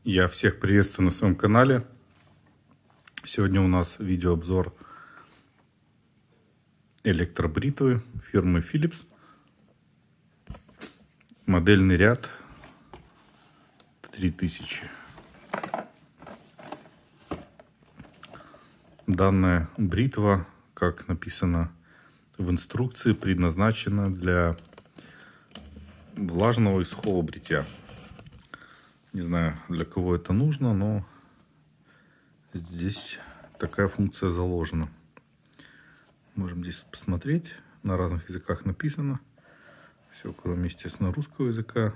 Я всех приветствую на своем канале. Сегодня у нас видеообзор электробритвы фирмы Philips. Модельный ряд 3000. Данная бритва, как написано в инструкции, предназначена для влажного и сухого бритья. Не знаю, для кого это нужно, но здесь такая функция заложена. Можем здесь посмотреть. На разных языках написано. Все, кроме, естественно, русского языка.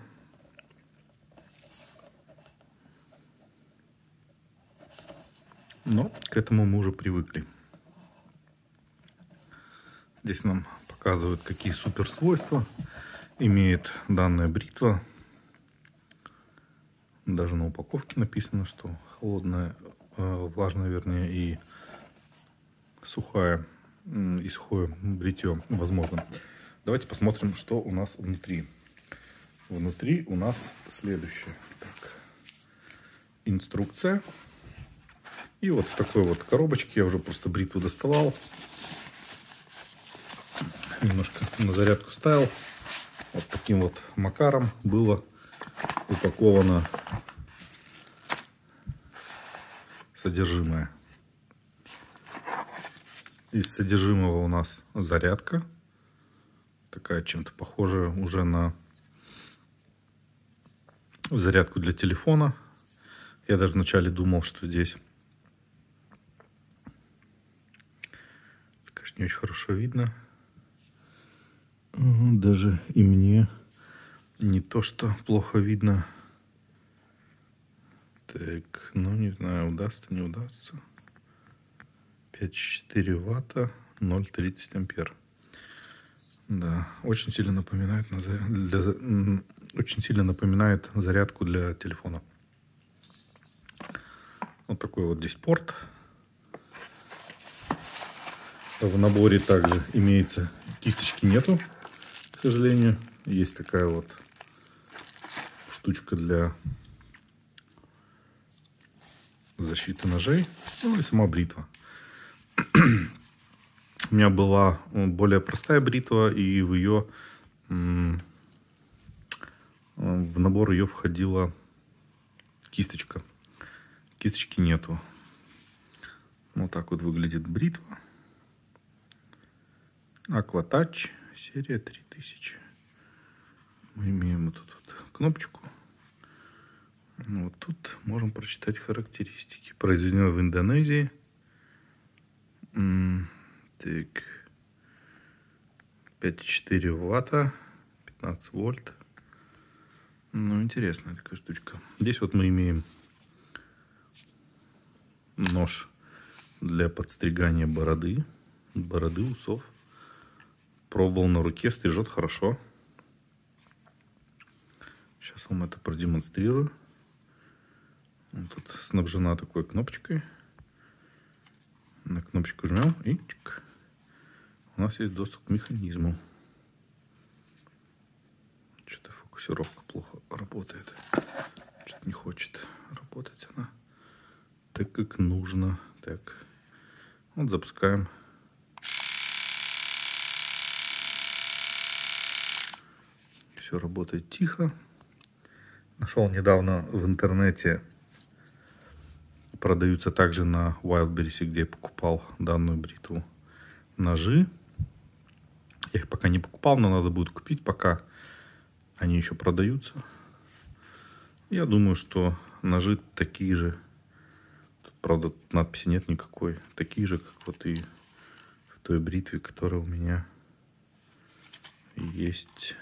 Но к этому мы уже привыкли. Здесь нам показывают, какие супер свойства имеет данная бритва. Даже на упаковке написано, что холодная, влажная, вернее, и сухое бритье возможно. Давайте посмотрим, что у нас внутри. Внутри у нас следующее. Так, инструкция. И вот в такой вот коробочке я уже просто бритву доставал. Немножко на зарядку ставил. Вот таким вот макаром было упаковано содержимое. Из содержимого у нас зарядка. Такая чем-то похожая уже на зарядку для телефона. Я даже вначале думал, что здесь, конечно, не очень хорошо видно. Даже и мне не то, что плохо видно. Так, ну не знаю, удастся, не удастся. 5,4 ватта, 0,30 ампер. Да, очень сильно напоминает зарядку для телефона. Вот такой вот здесь порт. В наборе также имеется, кисточки нету, к сожалению. Есть такая вот штучка для защиты ножей. Ну и сама бритва. У меня была более простая бритва, и в набор ее входила кисточка. Кисточки нету. Вот так вот выглядит бритва. Aquatouch, серия 3000. Мы имеем вот эту вот кнопочку. Вот тут можем прочитать характеристики. Произведено в Индонезии. Так. 5,4 ватта, 15 вольт. Ну, интересная такая штучка. Здесь вот мы имеем нож для подстригания бороды, усов. Пробовал на руке, стрижет хорошо. Сейчас вам это продемонстрирую. Тут снабжена такой кнопочкой. На кнопочку жмем и чик. У нас есть доступ к механизму. Что-то фокусировка плохо работает. Что-то не хочет работать она так, как нужно. Так. Вот запускаем. Все работает тихо. Нашел недавно в интернете. Продаются также на Wildberries, где я покупал данную бритву, ножи. Я их пока не покупал, но надо будет купить, пока они еще продаются. Я думаю, что ножи такие же. Тут, правда, надписи нет никакой. Такие же, как вот и в той бритве, которая у меня есть.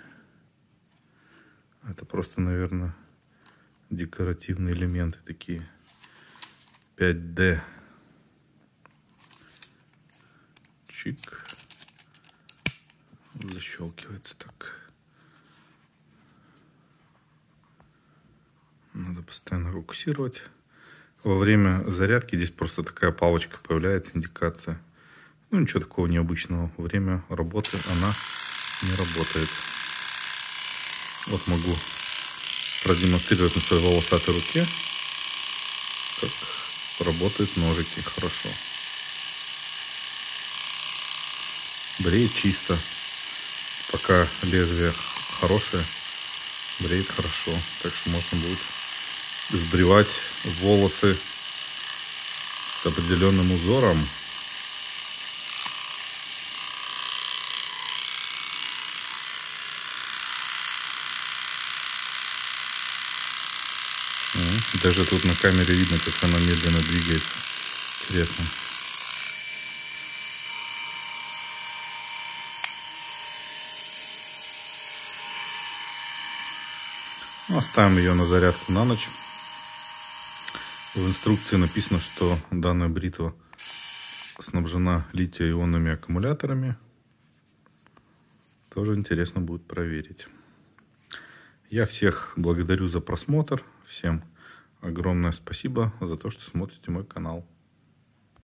Это просто, наверное, декоративные элементы такие. 5D. Чик. Защелкивается так. Надо постоянно фокусировать. Во время зарядки здесь просто такая палочка появляется, индикация. Ну, ничего такого необычного. Во время работы она не работает. Вот могу продемонстрировать на своей волосатой руке. как работают ножики хорошо. Бреет чисто. Пока лезвие хорошее, бреет хорошо. Так что можно будет сбривать волосы с определенным узором. Даже тут на камере видно, как она медленно двигается. Интересно. Оставим ее на зарядку на ночь. В инструкции написано, что данная бритва снабжена литий-ионными аккумуляторами. Тоже интересно будет проверить. Я всех благодарю за просмотр. Всем огромное спасибо за то, что смотрите мой канал.